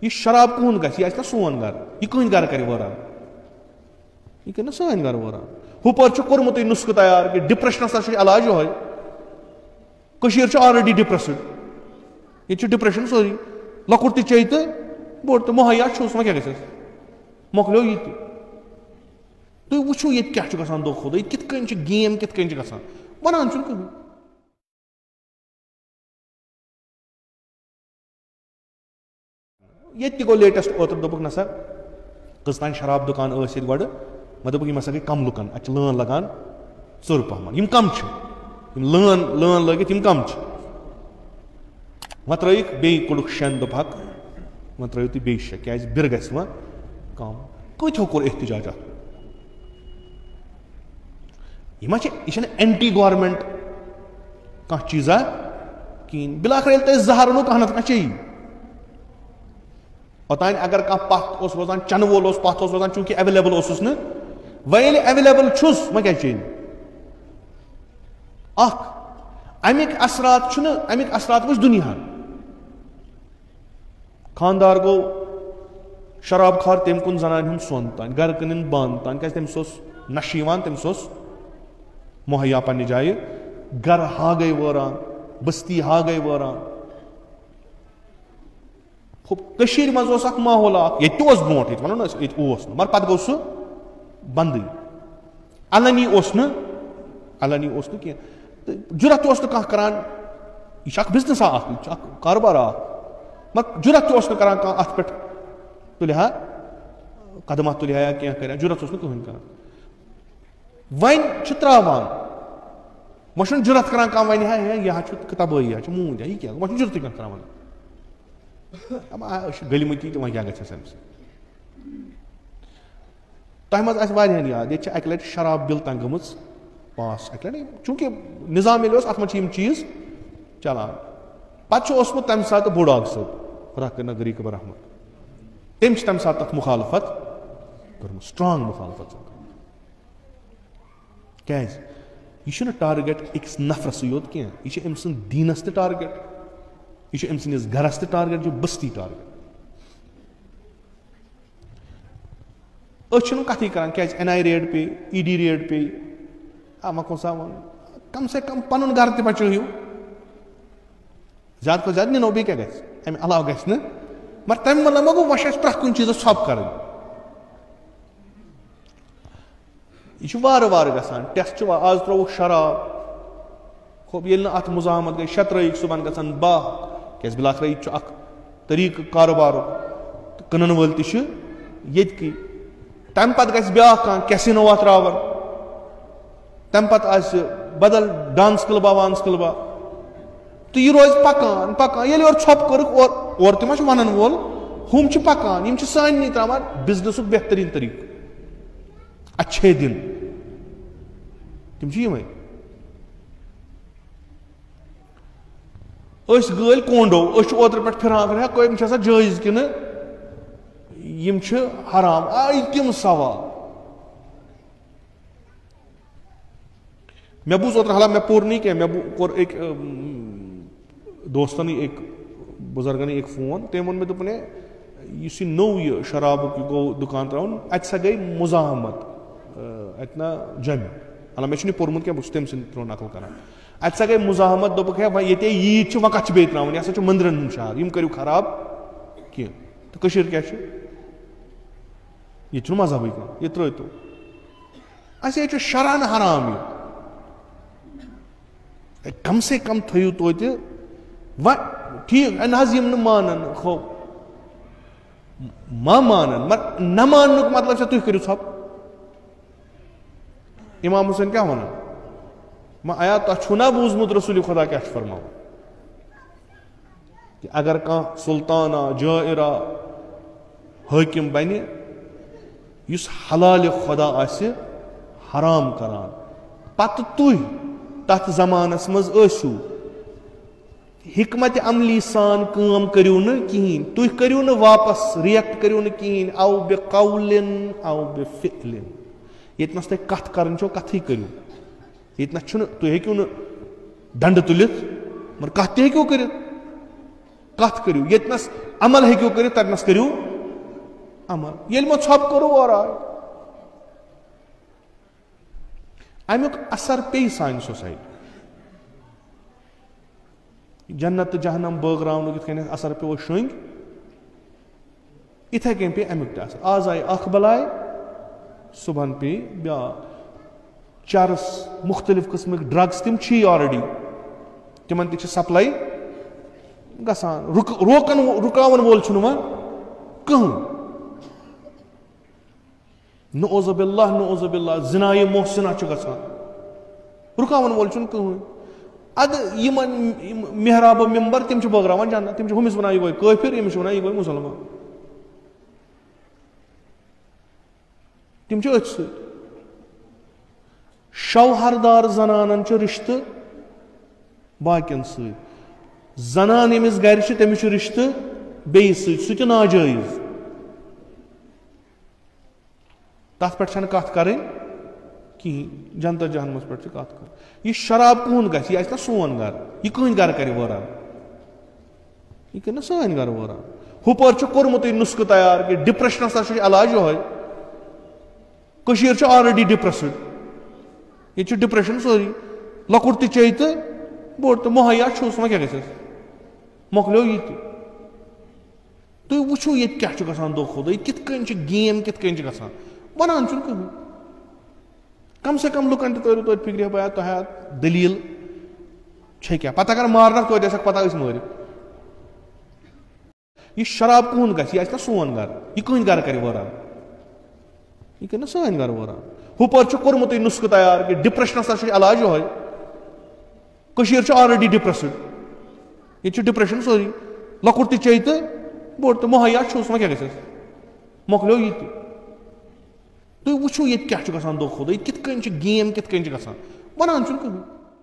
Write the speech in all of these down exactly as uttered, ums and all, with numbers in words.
यह शराब कुन गस यह ना सोन घर यह कहीं घर कर वरान यह कर सान घर वरान हुपर कोर्मुत नुस्ख तैयार कि डिप्रेशनस इलाज यह ऑलरेडी डिप्रेसड ये डिप्रेशन सोरी लकुट चे तो बोड़ तो मुहैया वह क्या गस मोकलो ये तुम वो ये क्या गसान दो खुद कित गेम कित गसान बनान कहीं ये गो लेटेस्ट ओतर दोपक नसा कस्तान शराब दुकान गो मे दोपक यम हसा गई कम लुकन अत लान लगान चोर पहमान यम कम लान लान लगित यम कम वह त्रिक बे कुल शेन दोपहक वह त्रो तुम बे शे क्या बिर गस वह कम कतो कोर एहतजाज यह एंटी गवर्नमेंट कह चीजा कहें बिलाखिर तुम जहर नो कह ना चे ओतान अगर कह पथ रोजान चन वोल पथ रोजान चूंकि अवेलेबल न वह अवेलेबल छुस वह क्या चेन अमिक असरात अमिक असरात वो दुनिया खानदार गो शराब खार तम कुन जनान हम सोन तान घर कन बंद तान क्या तमिस नशे तमिस मुहैया पन्ने जाए घर हा गई वरान बस्ती हा गई वरान मज माहौल ये ब्रो वो मगर पे गो सह बंद अलनी अलनी कह जुरत कह करान यह बिजनस कारोबार मगर जुरत करान अत पे तुलिहा कदम तुलिहा या क्या कर जुरत कहें कर वन त्रावान वह जुरत करान कह वन है यह तबाही यह मूंद यह क्या वह जुरत करान गलमती तो वह क्या गस तह मज याद ये अक लट शराब बिल तक गम पास अक लट चूंकि निजाम अत मे चीज चलान पे तम सात बुढ़ाग सब खुदा करना गरीक बरहमत तम तम सात तथ मुखालफत कर्म स्ट्रांग मुखालफत क्या यह टारगेट अकिस नफरस योत कह यह अम सद दीनस त टारगेट यह अम सस घरस त टारगेट यह बस्ती टारगेट अच्छे कथ कर क्या एन आई रेड पे ई डी रेड पे वह कौन सा कम से कम पन घर त बचो ज्यादा खुद ज्यादा नो बे क्या गम अलाव गस मगर तम मतलब मा गो वह प्रथ कुन चीज सब कर यह वार वार गसान टेस्ट आज त्रो शराब खूब ये अत मुजामत गई शे त्रिक सुबह गसान बाह क्या बिलाखिर यह तरीक कारोबार कनन वल ये तम पे ब्या कैसिनो त्रावन तम पे बदल डांस क्लबा वांस क्लबा तो यह रोज पकान पकान ये और छप कर और तम वन वोल हम पकान यम सानी त्रावान बिजनेस बेहतरीन तरीक अच्छे दिन तम यमें गल कोंडो ओतर पे फिरान यम जायज कि यम हराम आई तम सवाल मे बूज ओतर हाला मे पोर नहीं क्या मे कोर एक दोस्तन एक बुजुर्गन एक फोन तम वो मे दोपने इस नो यह शराब गो दुकान त्रावन अत सा गई मुजाहमत अत ना जम अला मे पोर्मुत क्या तम सो नकल कर अत सा गई मुजाहमत दोपक है ये ईद वह कत बे त्रावन यह मंदिरन हूं शहर यम करू खराब कह तो क्या यह मजहबी कह यह त्रो तो अस शरान हराम यह कम से कम थो तो वह ठीक यम मानन खो मा मानन मगर न मान मतलब तुम करू सब इमाम हुसैन क्या वन मा आया तुना बूजमुत रसूल खुदा क्या फरमा कि अगर कह सुल्ताना जायरा हाकिम बन इस हलाल खुदा आसे हराम करान पत तुह तथ जमानस मज आसू हिकमत अमली सान काम करू न कहीं तुह करू न वापस रिएक्ट करू न कहीं आओ बे कौलिन आओ बे फिलिन यतनस तुम कथ कर कथ करू यतनस तुम हेकू न दंड तुलित मगर कथ तू कर कथ करू यतनस अमल हेकियो कर ततनस करू अमल ये मो छप करू और अमुक असर पे सान सोसाइटी जन्नत जहन्नम बगरावन ये असर पे शुंग इथे कन पे अमुक असर आज आय अख बलाय सुबह पे ब्या चरस मुख्तलिफ किस्म ड्रग्स तिम ऑलरेडी तिमन ति सप्लाई गसान रोकन रुकावन वोल कहूं नौज़ुबिल्लाह नौज़ुबिल्लाह जिनाए मोहसिना गसान रुकावन वोल कहूं अद यमन मेहराब मेंबर तिम बगरावन जन्नत तिम हुमिस वनान यह गो काफिर यमिस वनान यह गो मुसलमान तिम अथ सत शौहरदार जनानन रिश्ते बाकियन सत जनान यमिस गर तमिस रिश्ते बेस सह नाजायज तथ पे कत कर कहें जनता जहनमस पे कत कर यह शराब कहन गि यह सोन गर यह कहन गर कर वरान यह कर सान गर वरान हुपर कोर्मुत नुस्ख तैयार कि डिप्रेशन हसा इलाज यह ऑलरेडी डिप्रेसड ये डिप्रेशन सोरी लकुट तो चे तो बोड़ तो मुहैया छुस वह क्या गस मोकलो यह तुम वो ये क्या दो खुद कित गेम कित ग वनान कहूं कम से कम लुकन तरो तो फिक्र बया तो दलील क्या पता अगर मारना तो पता मार यह शराब कहन गि यह सोन गर यह कहन गर कर वरान यह कर सान गर वरान हुपर कोर्मुत नुस्ख तैयार कि डिप्रेशन हसा इलाज यह ऑलरेडी डिप्रेसड ये डिप्रेशन सोरी लकुट तो चे तो बोड़ तो मुहैया छुस वह क्या गस मोकलो यह तुम वो ये क्या दो खुद कित गेम कित ग वनान कहूं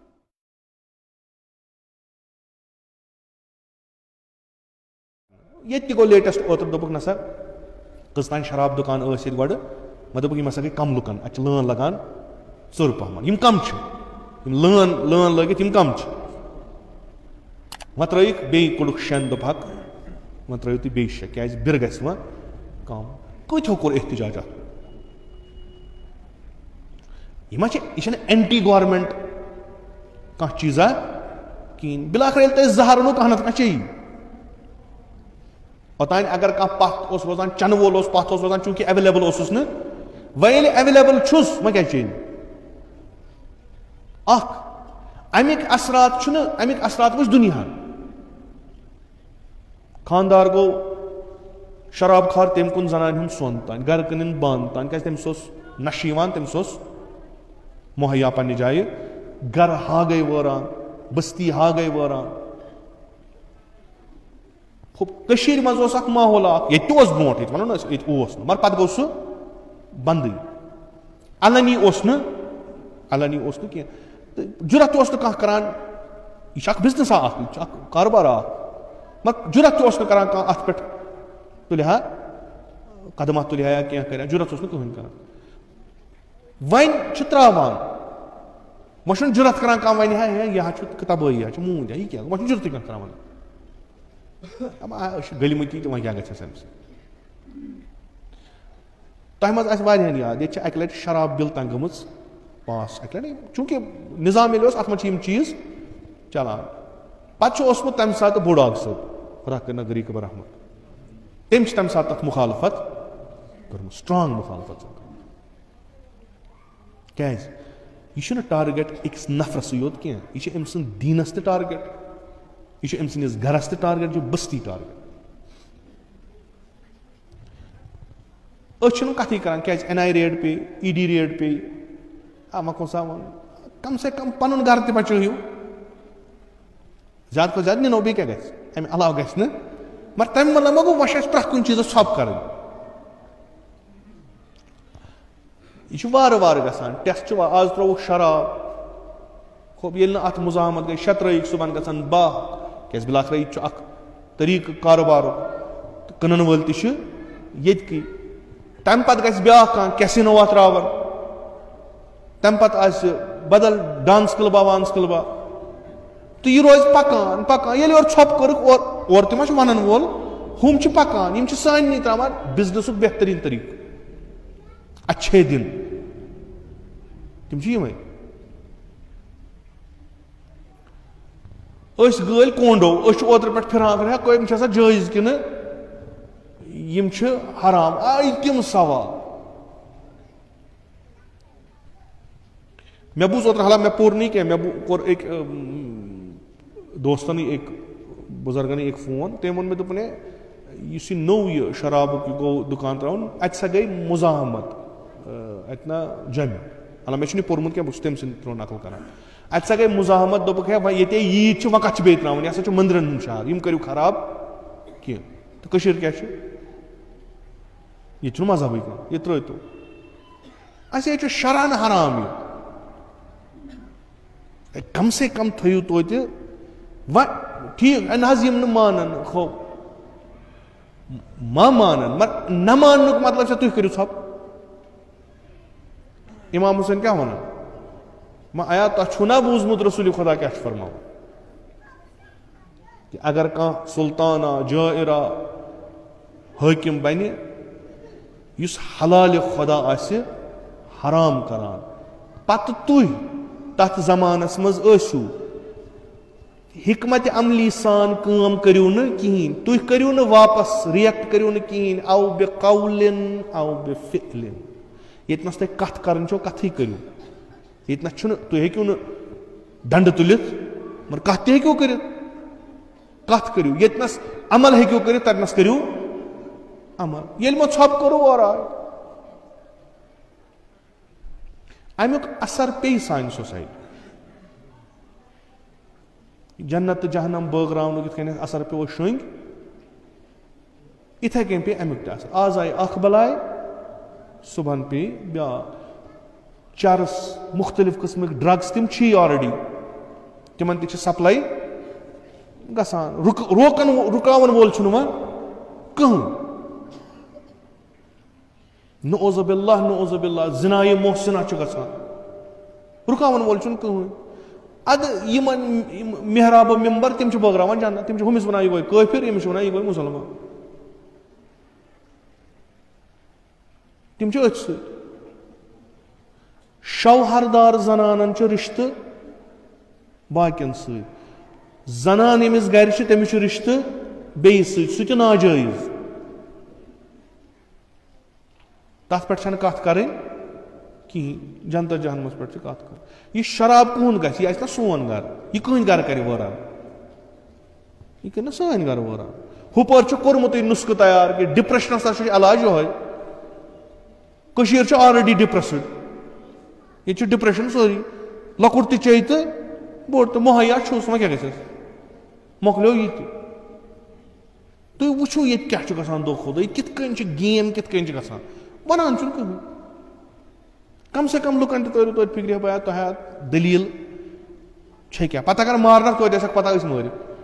ये गो लेटेस्ट ओतर दोपुक नसा कस तान शराब दुकान गो मे दोपुक यम हसा गई कम लुकन अत लान लगान चोर पहम कम लान लान लगित कम वह त्रिक बे कुड़ुक शेन दोपहक वह त्रो तुम बे शे क्या बिर गस वह कम कथो कोर एहतजाज यह एंटी गवर्नमेंट कह चीजा कहें बिलाखर तुम जहर नो कह ना चे ओतान अगर कह पथ रोजान चन वोल पथ रोजान चूंकि अवेलेबल वह अवेलेबल छुस वह क्या चे अमिक असरात अमिक असरात वो दुनिया खानदार गो शराब खार तम कुन जनान सोन तान गर कन बंद तान क्या तमिस नशे तमिस मुहैया पन्ने जाए गर हा गई वरान बस्ती हा गई वरान मज माहौल ये ब्रोट ये वो ये मगर पे गो सह बंद अलनी अलनी कह जुरत कह करान यह बिजनस कारोबार मगर जुरत कर अत पे तुलिया कदम तुलिया या क्या कर जुरत कहन कर वन त्रावान वह जुरत कर वन है यह तबाही यह मूंद यह क्या वह जुरत कर गलिमती तो वह क्या गस तह मज याद ये अक लट शराब बिल तंग गम पास अक लट चूंकि निजाम अत मज चीज चलान पे तम सात बोडाग सब खुदा कर नगरी कबर रहमत तम तम सात तथ मुखालफत कर स्ट्रांग मुखालफत क्या यह टारगेट अकिस नफरस योत क्या यह अम सद दीनस ते टारगेट यह अम सदिस गरस ते टारगेट जो बस्ती टारगेट अस कथी करान क्या एन आई रेड पे ई डी रेड पे मको सावन कम से कम पन घर ते बचो ज्यादा को ज्यादा नो बे क्या गस अमे अलाव गस न मगर तम मतलब मो वह प्रथ कुन चीज सब कर यह वार वार गसान टेस्ट आज त्रो शराब खूब ये अत मुजामत गई शे त्रक सुबह गसान बाह क्या बिलाखर यह तरीक कारोबार कनन वल तक तम पे गस ब्या कैसिनो त्रावन तम पे बदल डांस क्लबा वांस क्लबा तो यह रोज पकान पकान ये और छप कर और और ते मा छु वनन वोल हुम छु पकान यम छु सानी त्रावान बिजनेसुक बेहतरीन तरीक अच्छे दिन तिम छु यमै अस गल कोंडो अस ओतर पे फिरान फिर कोई सा जायज कि यम छु हराम आई किम सवाल मैं बूज ओतर हाला मैं पूर नहीं कह मैं कोर एक दोस्तन एक बुजुर्गन एक फोन तम वो मे दोपने इस नौ यह शराब गो दुकान त्रावन अत सा गई मुजाहमत अत ना जम हाला मे पोर्मुत क्या बस तम सो नकल कर अत सा गई मुजाहमत दोपक है ये ईद वह कत बे त्रावन यह हसा मंदिरन हूं शहर यम करू खराब कह तो क्या यह मजहबी कह यह त्रो तो अस ये शरान हराम यह कम से कम थो तो व ठीक न मानन खो मा मानन मगर न मान मतलब तुम करू सब इमाम हुसैन क्या वन मा आया तुना बूजमुत रसूल खुदा क्या फरमाव कि अगर कह सुल्ताना जायरा हाकिम बन युस हलाल खुदा आसि हराम करान पत तुह तथ जमानस मज आसू हिकमत अमली सान काम करियो न कहीं तुह करियो न वापस रिएक्ट करियो न कहीं आओ बे कौलिन आओ बे फिलिन यतनस तुह कथ करन छो कथी करियो यतनस छु तुह हेकियो न दंड तुलित मगर कथ ते हेकियो करित कथ करियो यतनस अमल हेकियो करित ततनस करियो अमल येल मो छप करो और आय अमुक असर पे सान सोसाइटी जन्नत जहनम बगरावन ये असर पे शंग इथे कन पे अमुक ते असर आज आय अख बलाय सुबह पे ब्या चरस मुख्तलिफ किस्म ड्रग्स तम ऑलरेडी तिमन ते सप्लाई गसान रोकन रुकावन वोल कह नौज़ुबिल्लाह नौज़ुबिल्लाह जिनाए मोहसिना गसान रुकावन वोल कहूँ अद यमन मेहराब मेम्बर तम बगरान जन्नत तम हमिस वन यह गो काफिर यमिस वन यह गो मुसलमान तम अथ स शौहरदार जनानन रिश्त बाकियन स जनान यमिस गर तमिस रिश्त बेस सह नाजायज तथ पे कथ कर कहें जनता जहनमस पे कत कर यह शराब कहन ग यह सोन घर यह कहन घर कर वरान यह कर सान घर वरान हुपर कोर्मुत नुस्ख तैयार कि डिप्रेशनस इलाज यह ऑलरेडी डिप्रेसड ये डिप्रेशन सोरी लकुट तो चे तो बोड़ तो मुहैया छुस वह क्या गस मोकलो यह तुम वो ये क्या गसान दो खुद यह कित गेम कित गसान वनान कह कम से कम लुकन तो तो फिक्र पाया तो दलील क्या पता अगर मारना तो पता मार